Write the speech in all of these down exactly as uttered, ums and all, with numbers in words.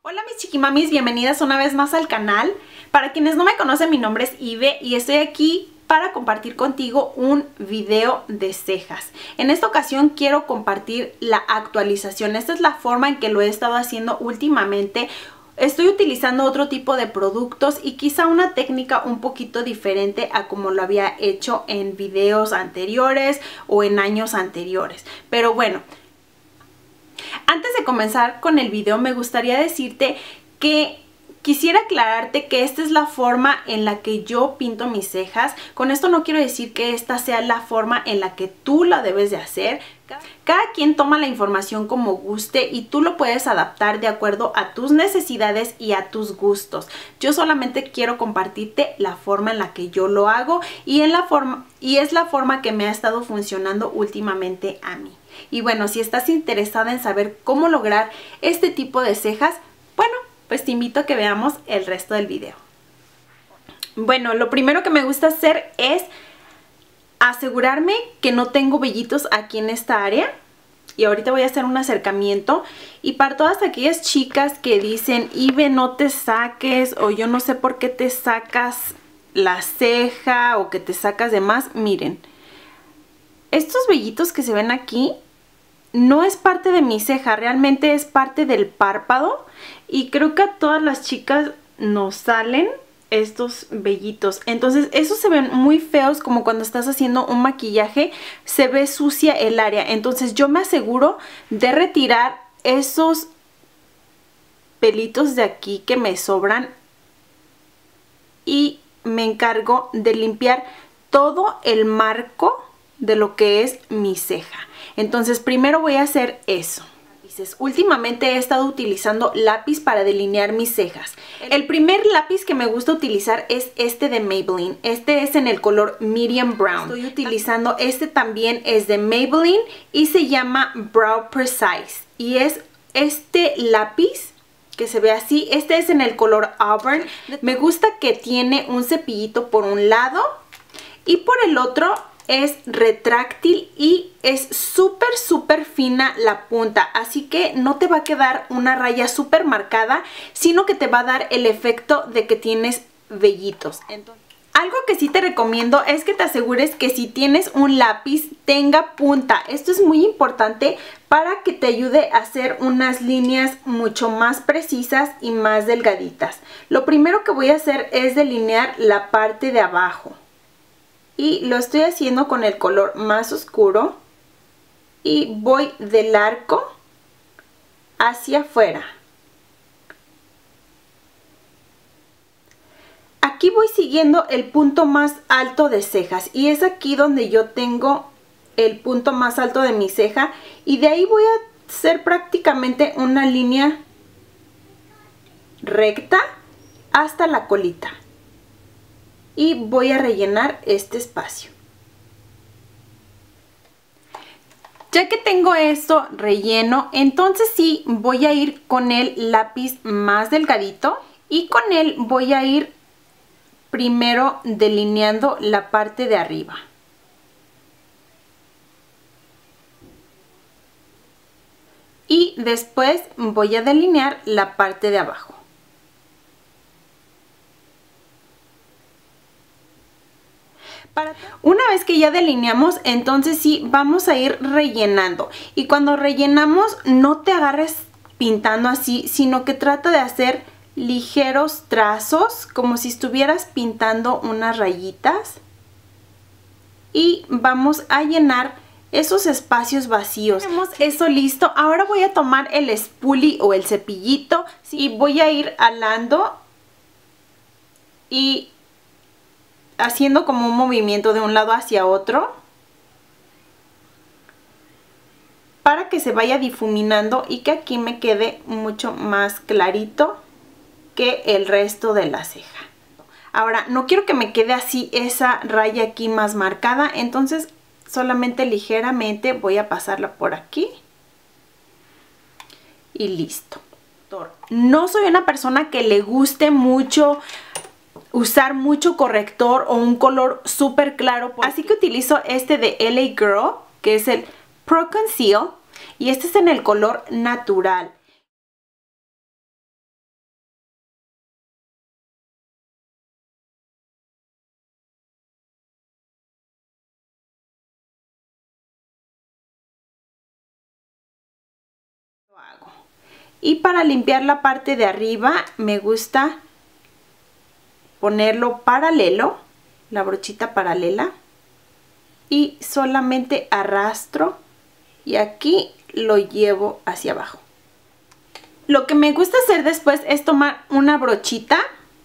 Hola mis chiquimamis, bienvenidas una vez más al canal. Para quienes no me conocen, mi nombre es Ive y estoy aquí para compartir contigo un video de cejas. En esta ocasión quiero compartir la actualización. Esta es la forma en que lo he estado haciendo últimamente. Estoy utilizando otro tipo de productos y quizá una técnica un poquito diferente a como lo había hecho en videos anteriores o en años anteriores. Pero bueno, antes de comenzar con el video me gustaría decirte que quisiera aclararte que esta es la forma en la que yo pinto mis cejas. Con esto no quiero decir que esta sea la forma en la que tú la debes de hacer. Cada quien toma la información como guste y tú lo puedes adaptar de acuerdo a tus necesidades y a tus gustos. Yo solamente quiero compartirte la forma en la que yo lo hago y, en la forma, y es la forma que me ha estado funcionando últimamente a mí. Y bueno, si estás interesada en saber cómo lograr este tipo de cejas, bueno, pues te invito a que veamos el resto del video. Bueno, lo primero que me gusta hacer es asegurarme que no tengo vellitos aquí en esta área. Y ahorita voy a hacer un acercamiento. Y para todas aquellas chicas que dicen, Ive, no te saques, o yo no sé por qué te sacas la ceja o que te sacas de más, miren. Estos vellitos que se ven aquí no es parte de mi ceja, realmente es parte del párpado. Y creo que a todas las chicas nos salen estos vellitos. Entonces esos se ven muy feos, como cuando estás haciendo un maquillaje, se ve sucia el área. Entonces yo me aseguro de retirar esos pelitos de aquí que me sobran y me encargo de limpiar todo el marco de lo que es mi ceja. Entonces primero voy a hacer eso. Últimamente he estado utilizando lápiz para delinear mis cejas. El primer lápiz que me gusta utilizar es este de Maybelline. Este es en el color Medium Brown. Estoy utilizando este también, es de Maybelline y se llama Brow Precise. Y es este lápiz que se ve así. Este es en el color Auburn. Me gusta que tiene un cepillito por un lado y por el otro es retráctil y es súper súper fina la punta, así que no te va a quedar una raya súper marcada, sino que te va a dar el efecto de que tienes vellitos. Entonces, algo que sí te recomiendo es que te asegures que si tienes un lápiz tenga punta. Esto es muy importante para que te ayude a hacer unas líneas mucho más precisas y más delgaditas. Lo primero que voy a hacer es delinear la parte de abajo. Y lo estoy haciendo con el color más oscuro y voy del arco hacia afuera. Aquí voy siguiendo el punto más alto de cejas y es aquí donde yo tengo el punto más alto de mi ceja y de ahí voy a hacer prácticamente una línea recta hasta la colita. Y voy a rellenar este espacio. Ya que tengo esto relleno, entonces sí voy a ir con el lápiz más delgadito y con él voy a ir primero delineando la parte de arriba. Y después voy a delinear la parte de abajo. Una vez que ya delineamos, entonces sí vamos a ir rellenando. Y cuando rellenamos no te agarres pintando así, sino que trata de hacer ligeros trazos, como si estuvieras pintando unas rayitas. Y vamos a llenar esos espacios vacíos. Tenemos eso listo. Ahora voy a tomar el spoolie o el cepillito y voy a ir alando y haciendo como un movimiento de un lado hacia otro para que se vaya difuminando y que aquí me quede mucho más clarito que el resto de la ceja. Ahora no quiero que me quede así esa raya aquí más marcada, entonces solamente ligeramente voy a pasarla por aquí y listo. No soy una persona que le guste mucho usar mucho corrector o un color súper claro, así que utilizo este de L A Girl, que es el Pro Conceal, y este es en el color natural. Y para limpiar la parte de arriba me gusta ponerlo paralelo, la brochita paralela, y solamente arrastro y aquí lo llevo hacia abajo. Lo que me gusta hacer después es tomar una brochita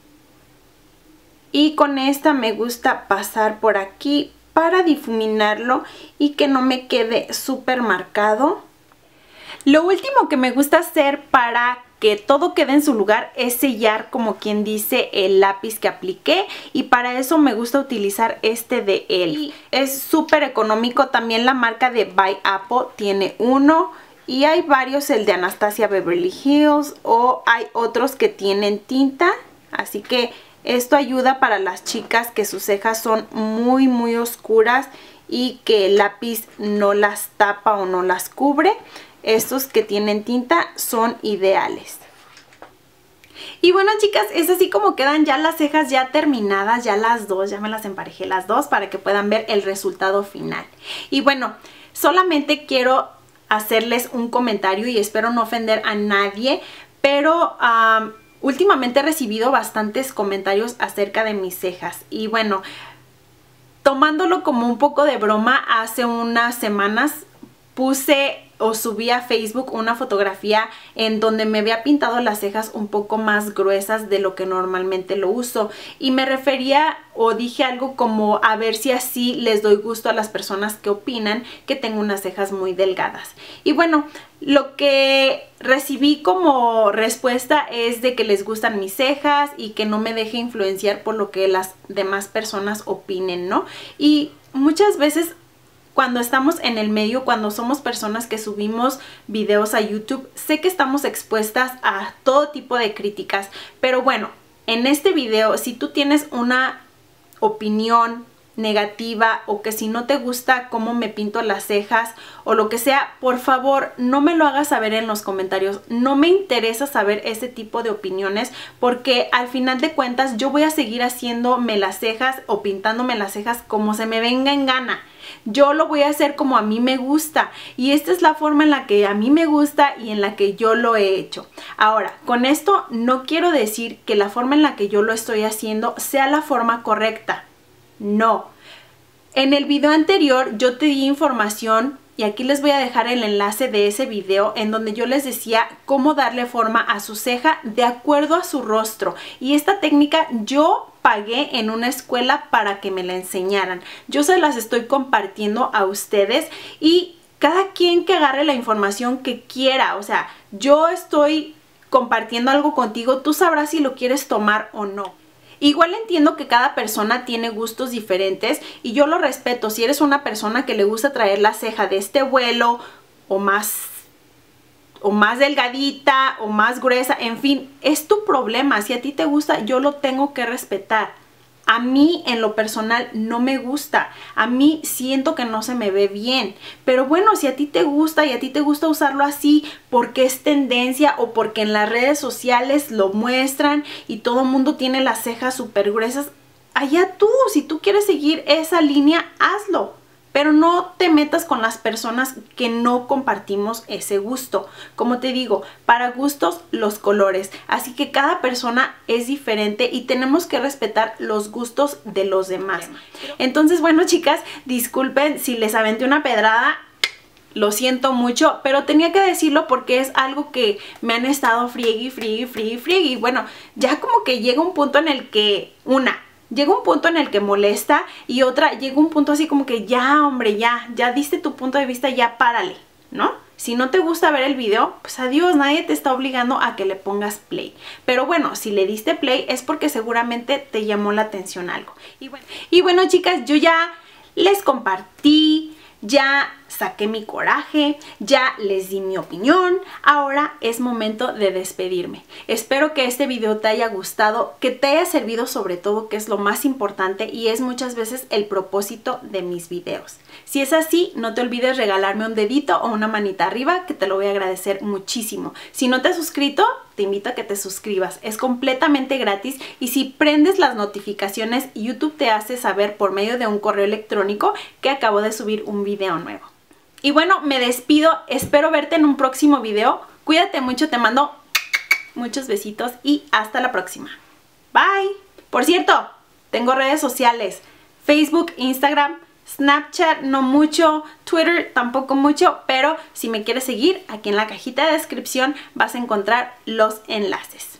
y con esta me gusta pasar por aquí para difuminarlo y que no me quede súper marcado. Lo último que me gusta hacer para que todo quede en su lugar es sellar, como quien dice, el lápiz que apliqué, y para eso me gusta utilizar este de E L F. Es súper económico. También la marca de By Apple tiene uno y hay varios, el de Anastasia Beverly Hills, o hay otros que tienen tinta, así que esto ayuda para las chicas que sus cejas son muy muy oscuras y que el lápiz no las tapa o no las cubre. Estos que tienen tinta son ideales. Y bueno, chicas, es así como quedan ya las cejas ya terminadas, ya las dos, ya me las emparejé las dos para que puedan ver el resultado final. Y bueno, solamente quiero hacerles un comentario y espero no ofender a nadie, pero um, últimamente he recibido bastantes comentarios acerca de mis cejas. Y bueno, tomándolo como un poco de broma, hace unas semanas puse o subí a Facebook una fotografía en donde me había pintado las cejas un poco más gruesas de lo que normalmente lo uso, y me refería o dije algo como a ver si así les doy gusto a las personas que opinan que tengo unas cejas muy delgadas. Y bueno, lo que recibí como respuesta es de que les gustan mis cejas y que no me deje influenciar por lo que las demás personas opinen, ¿no? Y muchas veces cuando estamos en el medio, cuando somos personas que subimos videos a YouTube, sé que estamos expuestas a todo tipo de críticas, pero bueno, en este video, si tú tienes una opinión negativa o que si no te gusta cómo me pinto las cejas o lo que sea, por favor no me lo hagas saber en los comentarios. No me interesa saber ese tipo de opiniones, porque al final de cuentas yo voy a seguir haciéndome las cejas o pintándome las cejas como se me venga en gana. Yo lo voy a hacer como a mí me gusta, y esta es la forma en la que a mí me gusta y en la que yo lo he hecho. Ahora, con esto no quiero decir que la forma en la que yo lo estoy haciendo sea la forma correcta. No. En el video anterior yo te di información y aquí les voy a dejar el enlace de ese video en donde yo les decía cómo darle forma a su ceja de acuerdo a su rostro, y esta técnica yo pagué en una escuela para que me la enseñaran. Yo se las estoy compartiendo a ustedes y cada quien que agarre la información que quiera. O sea, yo estoy compartiendo algo contigo, tú sabrás si lo quieres tomar o no. Igual entiendo que cada persona tiene gustos diferentes y yo lo respeto. Si eres una persona que le gusta traer la ceja de este vuelo o más o más delgadita o más gruesa, en fin, es tu problema. Si a ti te gusta, yo lo tengo que respetar. A mí en lo personal no me gusta, a mí siento que no se me ve bien, pero bueno, si a ti te gusta y a ti te gusta usarlo así porque es tendencia o porque en las redes sociales lo muestran y todo el mundo tiene las cejas súper gruesas, allá tú. Si tú quieres seguir esa línea, hazlo. Pero no te metas con las personas que no compartimos ese gusto. Como te digo, para gustos los colores. Así que cada persona es diferente y tenemos que respetar los gustos de los demás. Entonces, bueno, chicas, disculpen si les aventé una pedrada. Lo siento mucho, pero tenía que decirlo porque es algo que me han estado friegue, friegue, friegue, friegue. Y bueno, ya como que llega un punto en el que, una... llega un punto en el que molesta, y otra, llega un punto así como que ya, hombre, ya, ya diste tu punto de vista, ya párale, ¿no? Si no te gusta ver el video, pues adiós, nadie te está obligando a que le pongas play. Pero bueno, si le diste play es porque seguramente te llamó la atención algo. Y bueno, y bueno, chicas, yo ya les compartí, ya saqué mi coraje, ya les di mi opinión. Ahora es momento de despedirme. Espero que este video te haya gustado, que te haya servido sobre todo, que es lo más importante y es muchas veces el propósito de mis videos. Si es así, no te olvides regalarme un dedito o una manita arriba, que te lo voy a agradecer muchísimo. Si no te has suscrito, te invito a que te suscribas. Es completamente gratis y si prendes las notificaciones, YouTube te hace saber por medio de un correo electrónico que acabo de subir un video nuevo. Y bueno, me despido. Espero verte en un próximo video. Cuídate mucho, te mando muchos besitos y hasta la próxima. Bye. Por cierto, tengo redes sociales, Facebook, Instagram, Snapchat no mucho, Twitter tampoco mucho, pero si me quieres seguir, aquí en la cajita de descripción vas a encontrar los enlaces.